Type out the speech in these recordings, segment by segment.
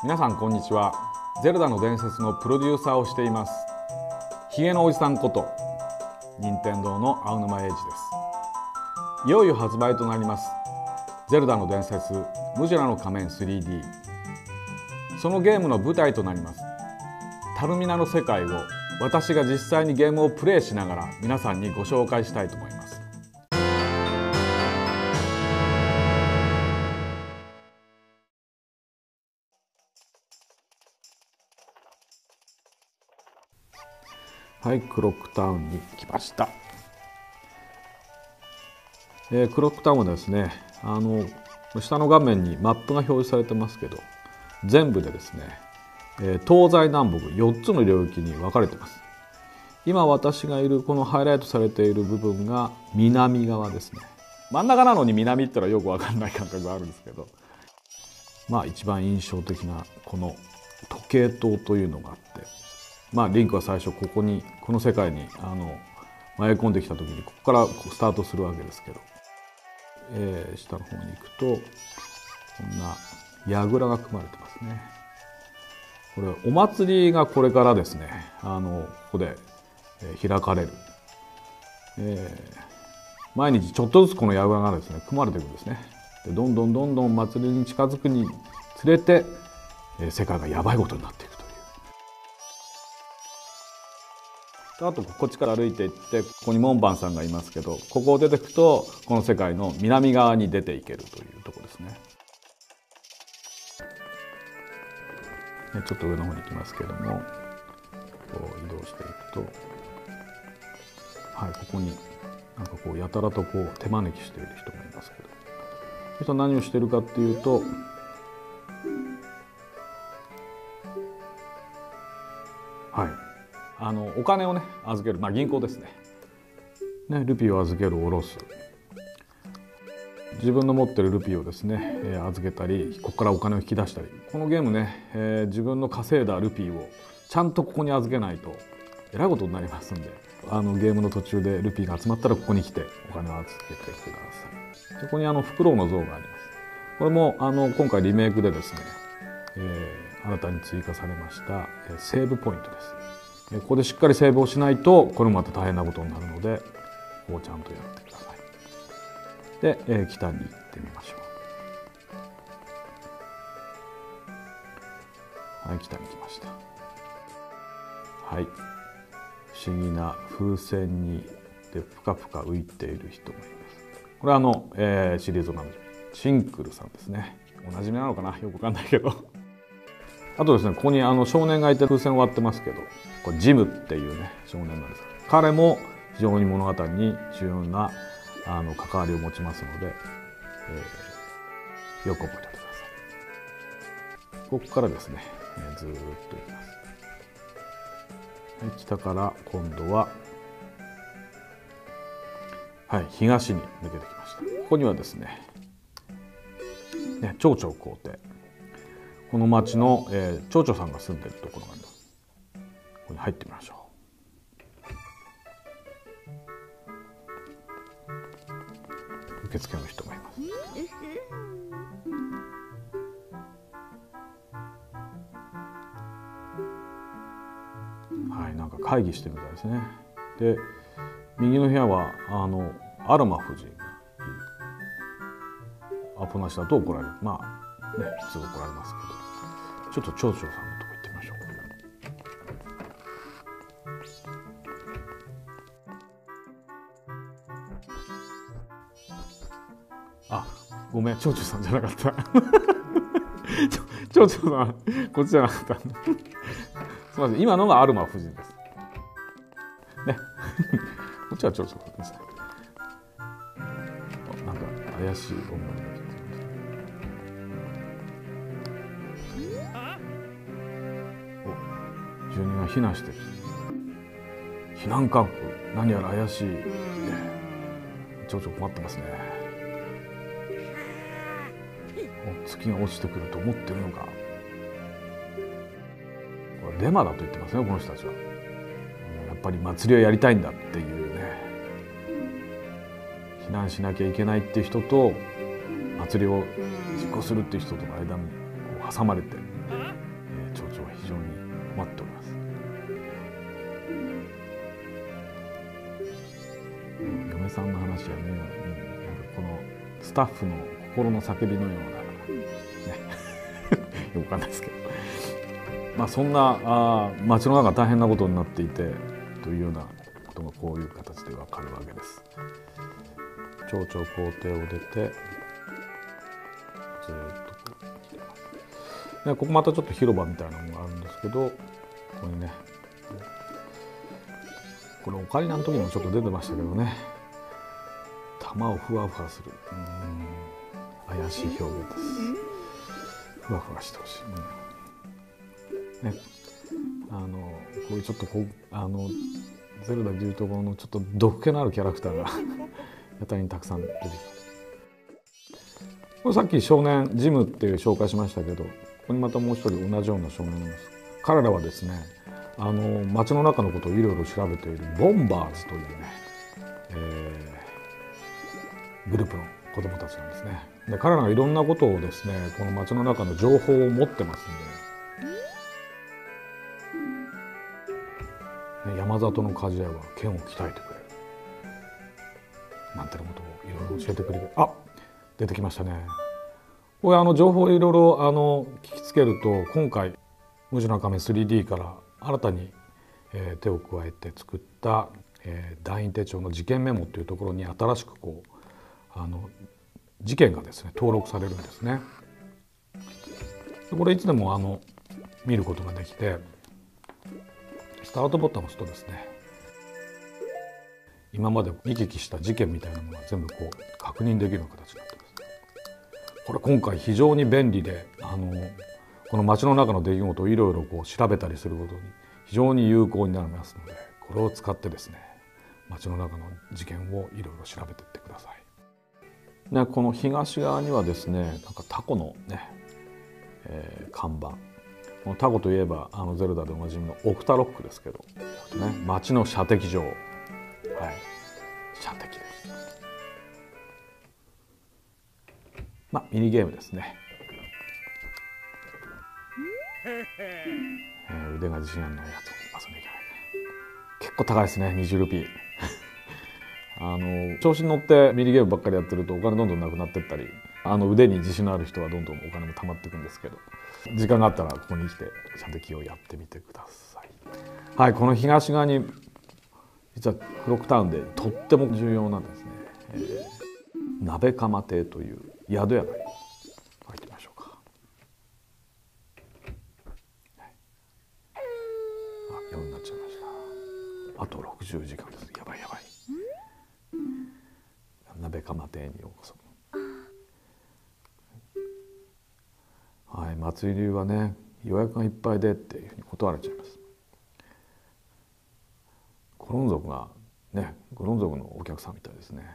皆さんこんにちは。ゼルダの伝説のプロデューサーをしていますひげのおじさんこと任天堂の青沼英二です。いよいよ発売となりますゼルダの伝説ムジュラの仮面 3D。 そのゲームの舞台となりますタルミナの世界を私が実際にゲームをプレイしながら皆さんにご紹介したいと思います。はい、クロックタウンに来ました。クロックタウンはですね、下の画面にマップが表示されてますけど、全部でですね、東西南北4つの領域に分かれています。今私がいるこのハイライトされている部分が南側ですね。真ん中なのに南ってのはよく分かんない感覚があるんですけど、まあ一番印象的なこの時計塔というのがあって、リンクは最初この世界に迷い込んできた時にここからスタートするわけですけど、下の方に行くとこんな櫓が組まれてますね。これお祭りがこれからですねここで開かれる、毎日ちょっとずつこの櫓がですね組まれていくんですね。でどんどん祭りに近づくにつれて、世界がやばいことになっていくという。あとこっちから歩いていってここに門番さんがいますけど、ここを出てくとこの世界の南側に出ていけるというところですね。ちょっと上の方に行きますけども、こう移動していくと、はい、ここになんかこうやたらとこう手招きしている人がいますけど、その人は何をしているかっていうと、はい、お金をね預ける、銀行ですね。ルピーを預ける、下ろす、自分の持ってるルピーをですね、預けたり、ここからお金を引き出したり。このゲームね、自分の稼いだルピーをちゃんとここに預けないとえらいことになりますんで、ゲームの途中でルピーが集まったらここに来てお金を預けてください。そこにフクロウの像があります。これも今回リメイクでですね、新たに追加されましたセーブポイントです。ここでしっかりセーブをしないとこれもまた大変なことになるので、ここをちゃんとやってください。で、北に行ってみましょう。はい、北に来ました。はい、不思議な風船にでぷかぷか浮いている人がいます。これはシリーズのシンクルさんですね。おなじみなのかな、よくわかんないけどあとですね、ここに少年がいて風船を割ってますけど、これジムっていうね少年なんです。彼も非常に物語に重要な関わりを持ちますので、よく覚えておいてください。ここからですね、ずーっと行きます。はい、北から今度は、はい、東に抜けてきました。ここにはですね、町長公邸、この町の、町長さんが住んでいるところがあります。ここに入ってみましょう。受付の人がいます。はい、なんか会議してるみたいですね。で、右の部屋はアルマ夫人がアポなしだと怒られる。普通怒られますけど、ちょっと町長さんのとこ行ってみましょう。ごめん、町長さんじゃなかった町長さんこっちじゃなかったすみません、今のがアルマ夫人ですねこっちは町長さんですね。なんか怪しい音楽が聞こえてきました。住人が避難してきて、避難勧告、何やら怪しい、町長困ってますね。月が落ちてくると思ってるのか。これデマだと言ってますね、この人たちは。やっぱり祭りをやりたいんだっていうね、避難しなきゃいけないっていう人と祭りを実行するっていう人との間にこう挟まれて、 長は非常に困っております。嫁さんの話はね、なんかこのスタッフの心の叫びのようなねよくわかんないですけど、そんな街の中大変なことになっていてというようなことがこういう形でわかるわけです。町長公邸を出てずっと来てます。でここまたちょっと広場みたいなのがあるんですけど、ここにね、これオカリナの時にもちょっと出てましたけどね、玉をふわふわする、怪しい表現です。ふわふわしてほしい、ね、こういうちょっとゼルダでいうところのちょっと毒気のあるキャラクターがやたらにたくさん出てきます。これさっき少年ジムっていう紹介しましたけど、ここにまたもう一人同じような少年がいます。彼らはですね、街の中のことをいろいろ調べているボンバーズというね、グループの子どもたちなんですね。で彼らがいろんなことをですね、この街の中の情報を持ってますんで、山里の鍛冶屋は剣を鍛えてくれるなんてのことをいろいろ教えてくれる。出てきましたね。これ情報をいろいろ聞きつけると、今回無地の亀 3D から新たに、手を加えて作った、団員手帳の事件メモというところに新しく事件がですね登録されるんですね。これいつでも見ることができて、スタートボタンを押すとですね、今まで見聞きした事件みたいなものが全部確認できるような形になってます。これ今回非常に便利で、この街の中の出来事をいろいろ調べたりすることに非常に有効になりますので、これを使ってですね、街の中の事件をいろいろ調べていってください。でこの東側にはですね、なんかタコのね、看板。このタコといえばゼルダでおなじみのオクタロックですけど、ね、街の射的場、射的です。ミニゲームですね。腕が自信あるないやつ遊んでいけない。結構高いですね、20ルピー。調子に乗ってミニゲームばっかりやってるとお金どんどんなくなっていったり、腕に自信のある人はどんどんお金も貯まっていくんですけど、時間があったらここに来て射的をやってみてください。この東側に実はクロックタウンでとっても重要なんですね、鍋釜亭という宿屋が入ってみましょうか。夜になっちゃいました。あと60時間です。やばいやばい。鍋釜亭にようこそ。祭りはね、予約がいっぱいでっていうふうに断られちゃいます。ゴロン族がね、ゴロン族のお客さんみたいですね。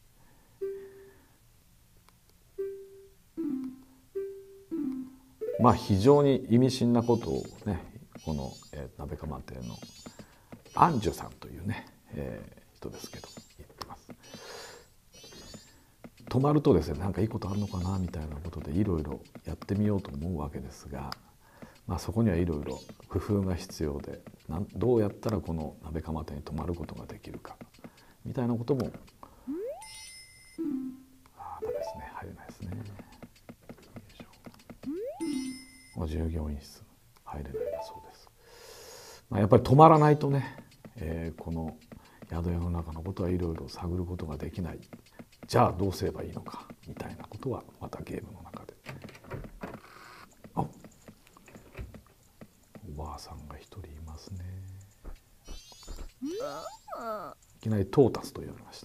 非常に意味深なことをね、この、鍋釜亭のアンジュさんというね、人ですけど言ってます。泊まるとですね、なんかいいことあるのかなみたいなことでいろいろやってみようと思うわけですが、そこにはいろいろ工夫が必要で、どうやったらこの鍋釜亭に泊まることができるかみたいなこともダメですね、入れないですね。従業員室入れないだそうです。やっぱり泊まらないとね、この宿屋の中のことはいろいろ探ることができない。じゃあどうすればいいのかみたいなことはまたゲームの中で。おばあさんが一人いますね。いきなりトータスと言われました。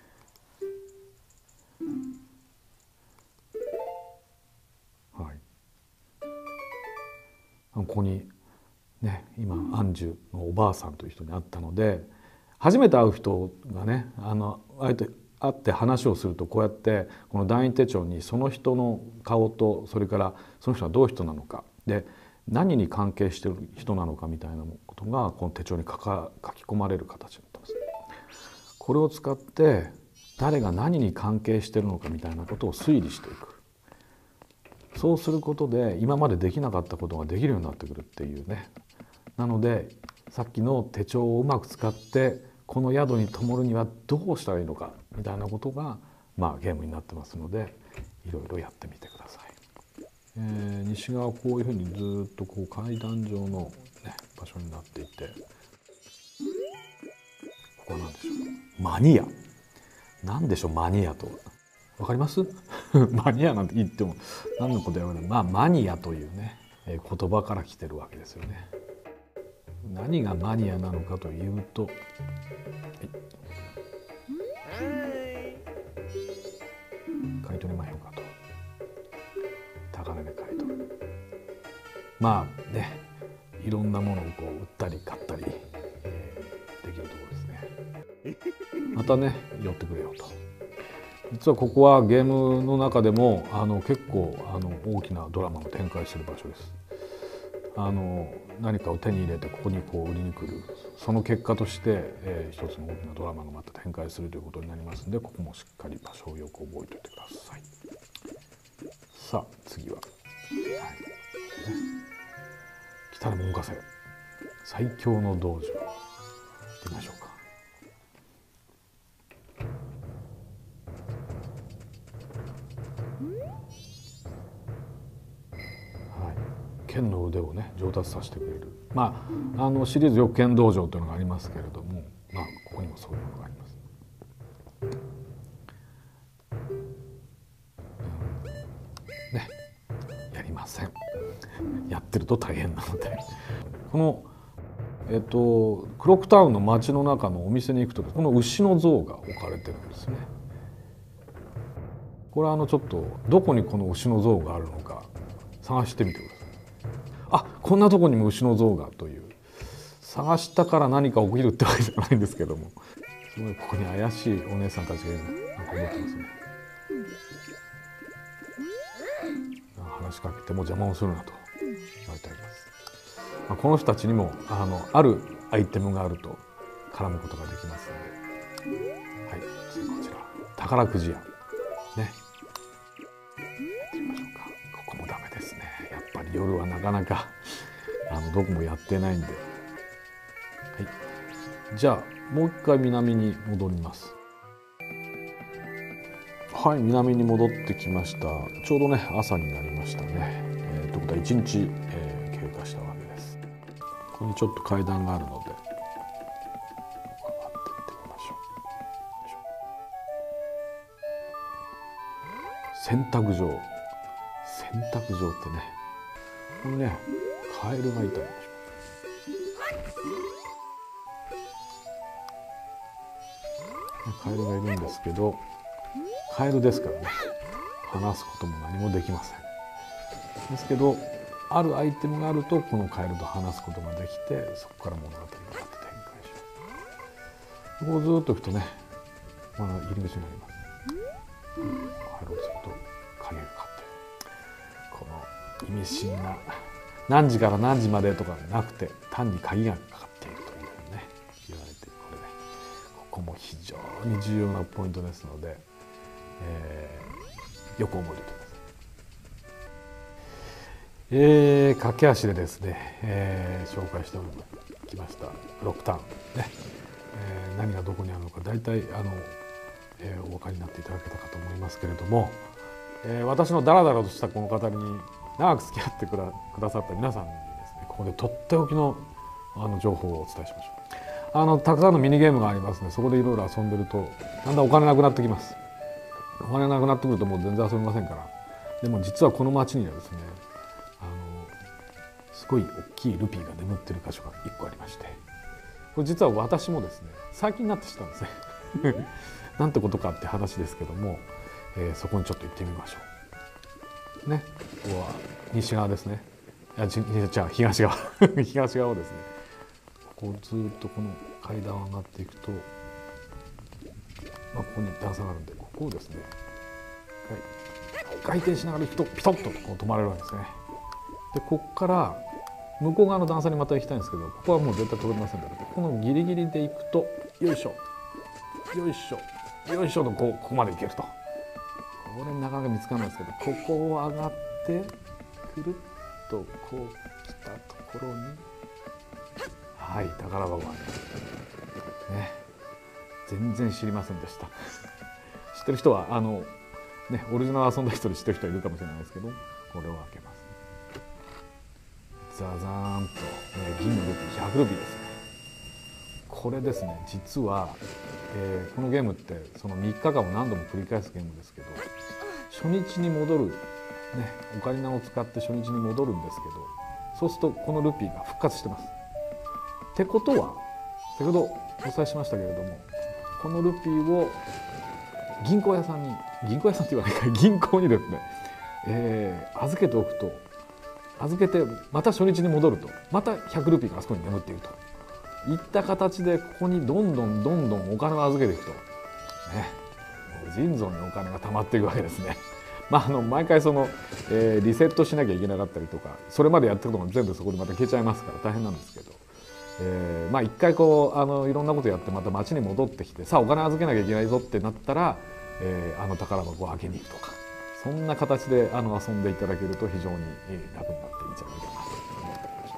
ここにね、今アンジュのおばあさんという人に会ったので、初めて会う人がね、会って話をすると、こうやってこの団員手帳にその人の顔と、それからその人はどういう人なのかで、何に関係している人なのかみたいなことがこの手帳に書き込まれる形になってます。これを使って誰が何に関係しているのかみたいなことを推理していく。 そうすることで今までできなかったことができるようになってくるっていうね。なのでさっきの手帳をうまく使ってこの宿に泊まるにはどうしたらいいのかみたいなことがゲームになってますので、いろいろやってみてください。西側こういうふうにずっとこう階段状の、ね、場所になっていて、ここは何でしょう。マニア。何でしょうマニアとは。わかりますマニアなんて言っても何のことやらない。マニアというね、言葉から来てるわけですよね。何がマニアなのかというと、買い取りましょうかと。高値で買い取る。いろんなものをこう売ったり買ったり、できるところですね。またね寄ってくれよと。実はここはゲームの中でも結構大きなドラマを展開する場所です。何かを手に入れてここにこう売りに来る、その結果として、一つの大きなドラマがまた展開するということになりますので、ここもしっかり場所をよく覚えておいてください。さあ次は、来るも動かせ最強の道場、行ってみましょうか。剣の腕をね上達させてくれる、シリーズよく剣道場というのがありますけれども、ここにもそういうものがあります。やりません。やってると大変なのでこのクロックタウンの街の中のお店に行くとこの牛の像が置かれてるんですね。これはちょっとどこにこの牛の像があるのか探してみてください。こんなとこにも牛の像がという、探したから何か起きるってわけじゃないんですけども、すごいここに怪しいお姉さんたちがいるなんか思ってますね。話しかけても邪魔をするなと言われてあります。この人たちにもあるアイテムがあると絡むことができますので、次こちら宝くじ屋ね、やってみましょうか。ここもダメですね。やっぱり夜はなかなかどこもやってないんで、じゃあもう一回南に戻ります。南に戻ってきました。ちょうどね朝になりましたね。ということは1日、経過したわけです。ここにちょっと階段があるので上がっていってみましょう。洗濯場ってね、ここにねカエルがいたりします。カエルがいるんですけど、カエルですからね話すことも何もできません。ですけどあるアイテムがあるとこのカエルと話すことができて、そこから物語がまた展開します。ここをずっと行くとね入り口になります。入ろうとすると鍵がかかってる。この意味深な何時から何時までとかなくて単に鍵がかかっているというふうにね言われて、これねここも非常に重要なポイントですので、よく覚えておいてください。駆け足でですね、紹介してきましたクロックタウンね、何がどこにあるのか大体お分かりになっていただけたかと思いますけれども、私のダラダラとしたこの語りに長く付き合ってくださった皆さんにですね、ここでとっておきの情報をお伝えしましょう。たくさんのミニゲームがありますので、そこでいろいろ遊んでるとだんだんお金なくなってきます。お金なくなってくるともう全然遊びませんから。でも実はこの町にはですねすごい大きいルピーが眠ってる箇所が1個ありまして、これ実は私もですね最近になって知ったんですねなんてことかって話ですけども、そこにちょっと行ってみましょうね。ここは西側ですね。じゃあ東側東側をですね、ここずっとこの階段を上がっていくと、ここに段差があるんで、ここをですね回転しながら行くとピトッとこう止まれるわけですね。でここから向こう側の段差にまた行きたいんですけど、ここはもう絶対通りませんので、このギリギリで行くとよいしょよいしょよいしょとここまで行けると。これなかなか見つからないですけど、ここを上がっでくるっとこう来たところに、はい宝箱がありますね。全然知りませんでした知ってる人はね、オリジナル遊んだ人で知ってる人はいるかもしれないですけど、これを開けます。ザザーンと、銀のルピー100ルピーですね。これですね、実は、このゲームってその3日間を何度も繰り返すゲームですけど、初日に戻る、ね、オカリナを使って初日に戻るんですけど、そうするとこのルピーが復活してます。ってことは先ほどお伝えしましたけれども、このルピーを銀行屋さんに、銀行屋さんって言わないか、銀行にですね、預けておくと、預けてまた初日に戻るとまた100ルピーがあそこに眠っているといった形で、ここにどんどんお金を預けていくとね、腎臓にお金が貯まっていくわけですね。毎回その、リセットしなきゃいけなかったりとか、それまでやってることが全部そこでまた消えちゃいますから大変なんですけど、一回こういろんなことやってまた町に戻ってきて、さあお金預けなきゃいけないぞってなったら、宝箱を開けに行くとか、そんな形で遊んでいただけると非常に楽になっていいんじゃないかなと思ってまして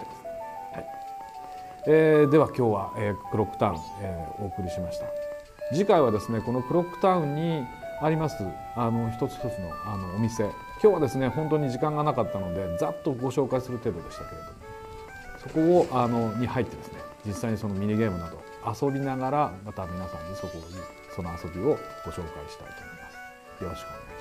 ですね。はい。では今日は、クロックタウン、お送りしました。次回はですね、このクロックタウンにあります一つ一つのお店、今日はですね本当に時間がなかったのでざっとご紹介する程度でしたけれども、そこをに入ってですね、実際にそのミニゲームなど遊びながら、また皆さんにその遊びをご紹介したいと思います。よろしくお願いします。